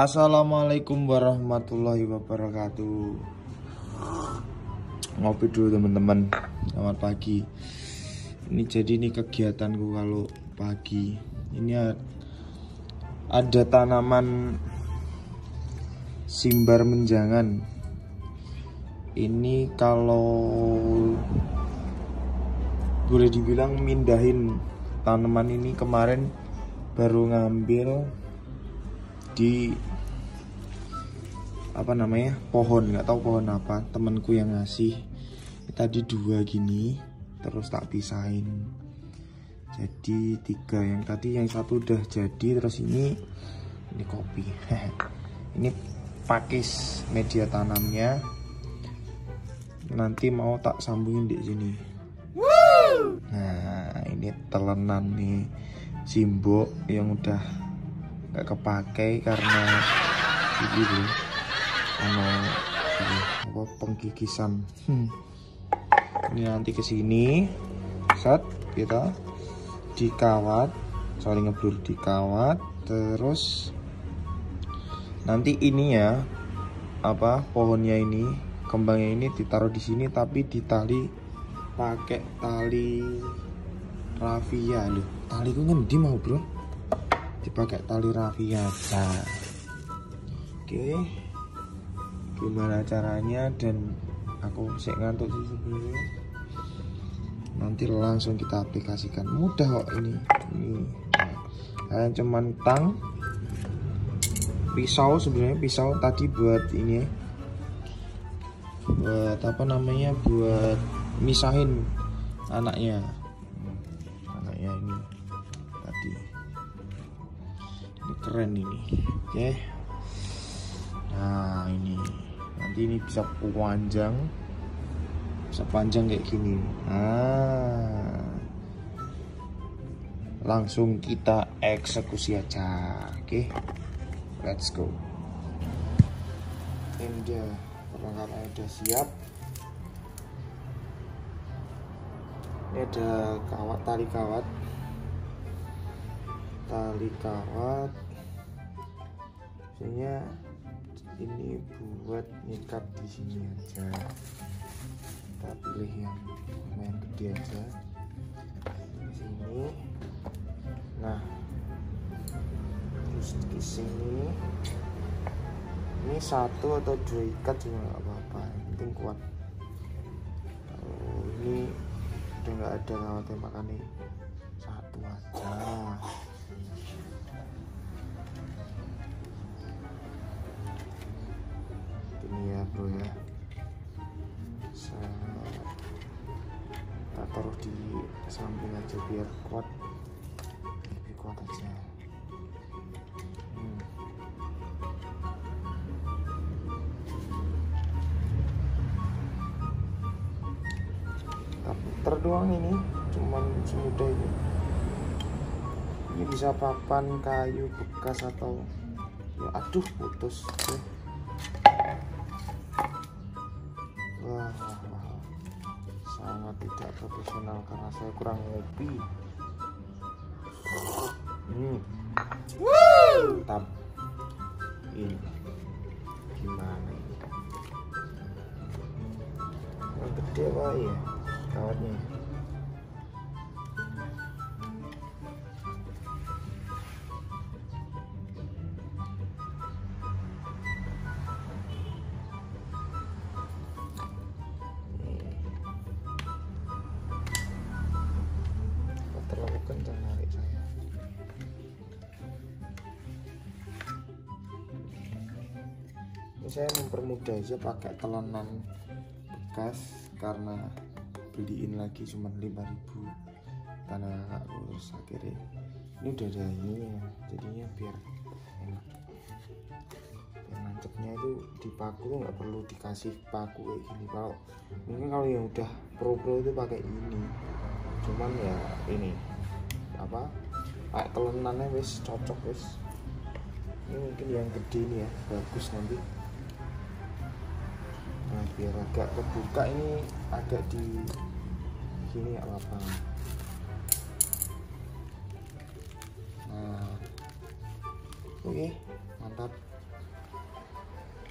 Assalamualaikum warahmatullahi wabarakatuh. Ngopi dulu teman-teman. Selamat pagi. Ini kegiatanku kalau pagi. Ini ada tanaman simbar menjangan. Ini kalau boleh dibilang mindahin tanaman ini kemarin baru ngambil di pohon, nggak tahu pohon apa, temanku yang ngasih. Tadi 2 gini terus tak pisahin jadi 3. Yang tadi yang satu udah jadi, terus ini kopi. Ini pakis media tanamnya, nanti mau tak sambungin di sini. Nah ini telenan nih simbok yang udah gak kepakai karena ini pengkikisan. Ini nanti kesini set kita dikawat, ngeblur dikawat, terus nanti ini ya pohonnya ini, kembangnya ini ditaruh di sini tapi ditali pakai tali rafia loh. Tali ku ngendi mau bro, dipakai tali rafia aja. Oke, gimana caranya, dan aku sih ngantuk sih sebenarnya. Nanti langsung kita aplikasikan, mudah kok ini. Nah, cuman tang pisau, sebenarnya pisau tadi buat ini, buat buat misahin anaknya ini tadi. Ini keren ini. Oke. Nah ini nanti ini bisa panjang kayak gini. Nah langsung kita eksekusi aja. Oke, let's go. Ini perlengkapannya udah siap. Ini ada tali kawat biasanya ini buat nyikat di sini aja. Kita pilih yang lumayan gede aja di sini. Nah terus di sini ini 1 atau 2 ikat juga nggak apa-apa, yang penting kuat. Kalau ini udah nggak ada kawatnya, makanya 1 aja. Ini ya bro ya, kita taruh di samping aja biar kuat, lebih kuat aja. Terdoang ini cuman semudah ini. Ini bisa papan kayu bekas atau ya, aduh putus. Wah, sangat tidak profesional karena saya kurang ngopi. Mantap. Ini gimana ini? Yang gede pak ya kawatnya. Terlalu kencang narik saya. Ini saya mempermudah aja pakai telenan bekas karena beliin lagi cuma 5.000 karena nggak lurus. Akhirnya ini udah ada ini ya, jadinya biar enak. Biar nancapnya itu di paku nggak perlu dikasih paku kayak gini. Kalau mungkin kalau yang udah pro itu pakai ini, cuman ya ini kayak telenannya wis cocok wis. Ini mungkin yang gede ini ya bagus nanti. Nah biar agak kebuka ini, agak di sini ya lapangan. Nah oke, mantap.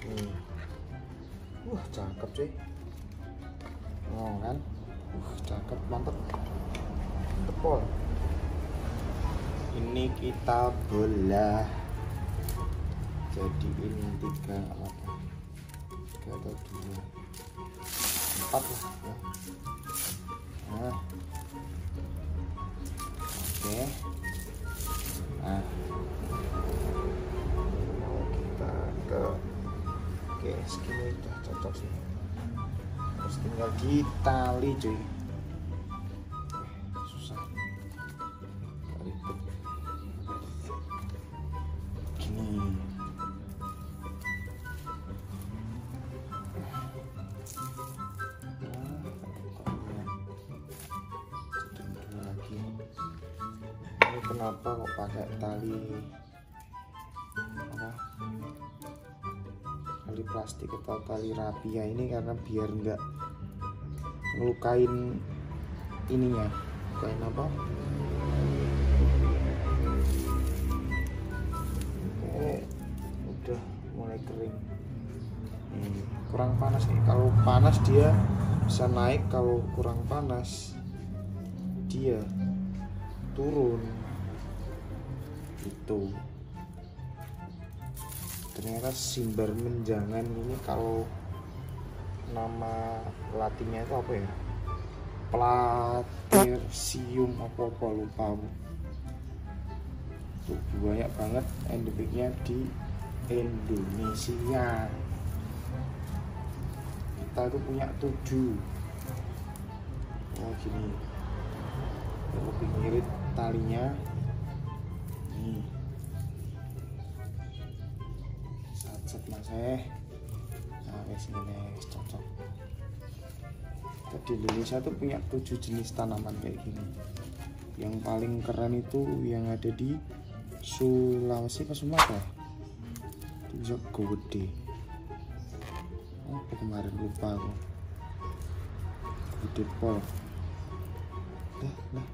Cakep cuy. Oh kan, cakep, mantep, tepol. Ini kita belah, jadiin 3 apa? 3 atau 2, 4 lah ya. Nah, oke. Nah, kita oke, segini udah cocok sih. Terus tinggal ditali cuy. Susah, ribet gini. Lagi ini kenapa kok pakai tali apa, tali plastik atau tali rapia ini? Karena biar enggak ngelukain ininya, kain apa, udah mulai kering. Kurang panas nih, kalau panas dia bisa naik, kalau kurang panas dia turun. Itu ternyata simbar menjangan ini, kalau nama latinnya itu apa ya, Platysium apa lupa aku. Tuh, banyak banget endemiknya di Indonesia. Kita itu punya 7. Oh gini, lebih ngirit talinya nih, set mas nah wes ini cocok. Di Indonesia tuh punya 7 jenis tanaman kayak gini. Yang paling keren itu yang ada di Sulawesi ke Sumatera, itu gede. Apa kemarin lupa aku, gede pol. Nah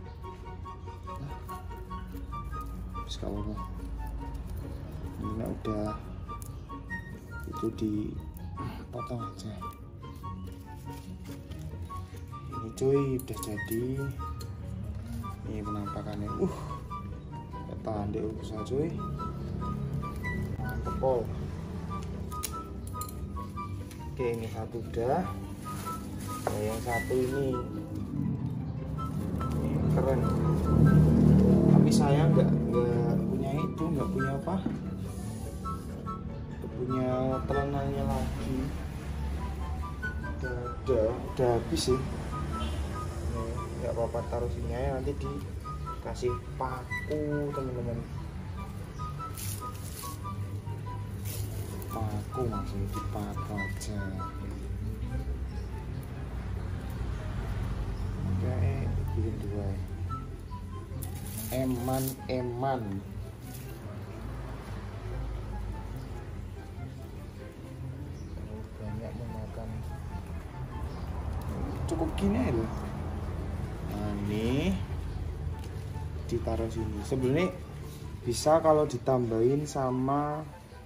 sekarang ini udah itu dipotong aja. Ini cuy udah jadi. Ini penampakannya, tahan deh usaha cuy, mantep pol. Oke, ini satu udah. Nah, yang satu ini keren, tapi saya nggak punya itu, nggak punya apa, nggak punya telanannya lagi. Udah habis sih. Nggak apa-apa, taruh sini aja, nanti dikasih paku teman-teman. Paku langsung dipaku aja. Oke, bikin 2 eman banyak memakan, cukup gini aja loh. Nah ini ditaruh sini. Sebenarnya bisa kalau ditambahin sama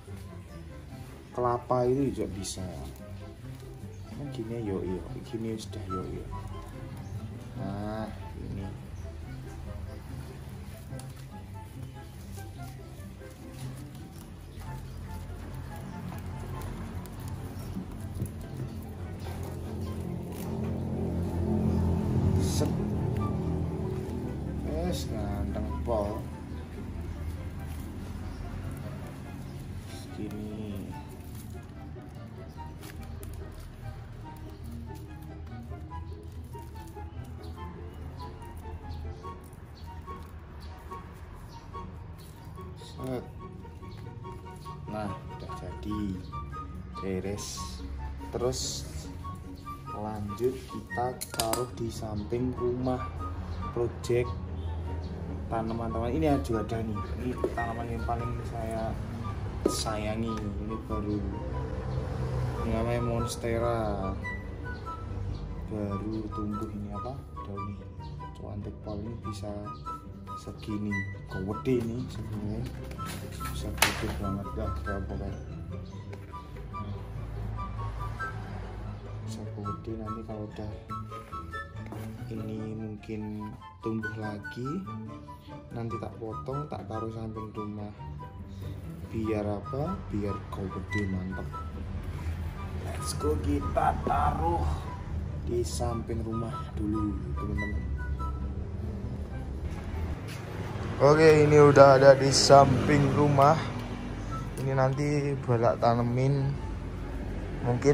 kelapa itu juga bisa. Nah, gini yo, gini sudah yo. Nah ini nganteng pol segini. Set. Nah udah jadi, beres. Terus lanjut kita taruh di samping rumah project tanaman-tanaman. Ini juga ada nih, ini tanaman yang paling saya sayangi. Ini baru, ini namanya monstera, baru tumbuh. Ini apa, daun cuantik pol. Ini bisa segini, gede ini sebenarnya, bisa gede banget, gak berapa kan. sapu putih. Nanti kalau udah ini mungkin tumbuh lagi, nanti tak potong, tak taruh samping rumah. Biar apa? Biar kau gede, mantap. Let's go, kita taruh di samping rumah dulu teman-teman. Oke, ini udah ada di samping rumah. Ini nanti balak tanemin mungkin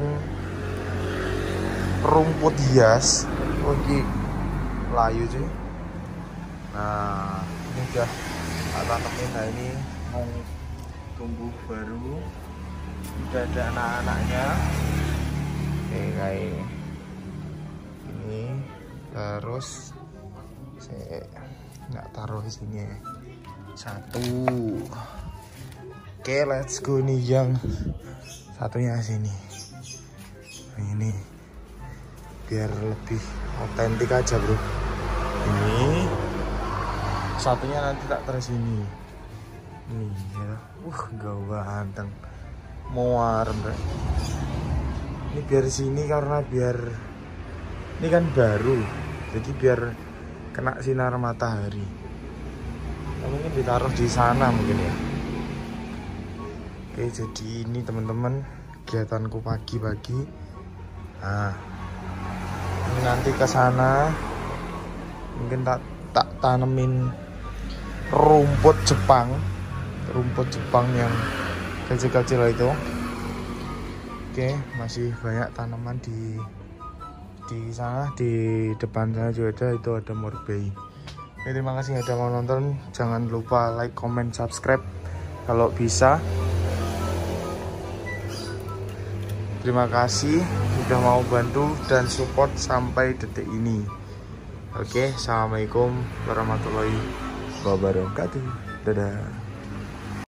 rumput hias. Oke, layu sih. Nah, ini udah tak tanemin. Nah, ini mau tumbuh baru. Udah ada anak-anaknya. Oke, kayak ini. Terus saya nggak taruh di sini ya. Satu. Oke, let's go nih yang satunya sini. Ini biar lebih otentik aja bro. Ini satunya nanti tak taruh sini. Nih ya, ganteng, muar bro. Ini biar sini karena biar ini kan baru, jadi biar kena sinar matahari. Nah, mungkin ditaruh di sana mungkin ya. Oke, jadi ini teman-teman kegiatanku pagi-pagi. Nah, ini nanti ke sana mungkin tak tanemin rumput Jepang yang kecil-kecil itu. Oke, masih banyak tanaman di sana, di depan sana juga ada, itu ada morbei. Oke, terima kasih sudah mau nonton. Jangan lupa like, comment, subscribe kalau bisa. Terima kasih sudah mau bantu dan support sampai detik ini. Oke, assalamualaikum warahmatullahi wabarakatuh. Dadah.